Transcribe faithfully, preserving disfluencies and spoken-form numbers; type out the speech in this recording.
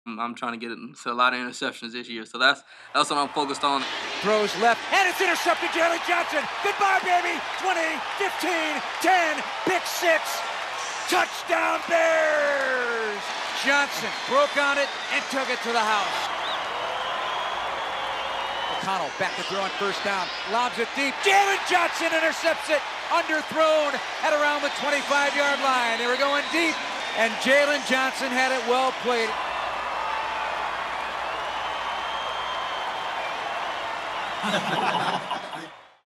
I'm, I'm trying to get it to a lot of interceptions this year, so that's that's what I'm focused on. Throws left, and it's intercepted. Jaylon Johnson. Goodbye, baby. twenty, fifteen, ten, pick six. Touchdown, Bears. Johnson broke on it and took it to the house. O'Connell back to throw on first down. Lobs it deep. Jaylon Johnson intercepts it. Underthrown at around the twenty-five yard line. They were going deep, and Jaylon Johnson had it well played.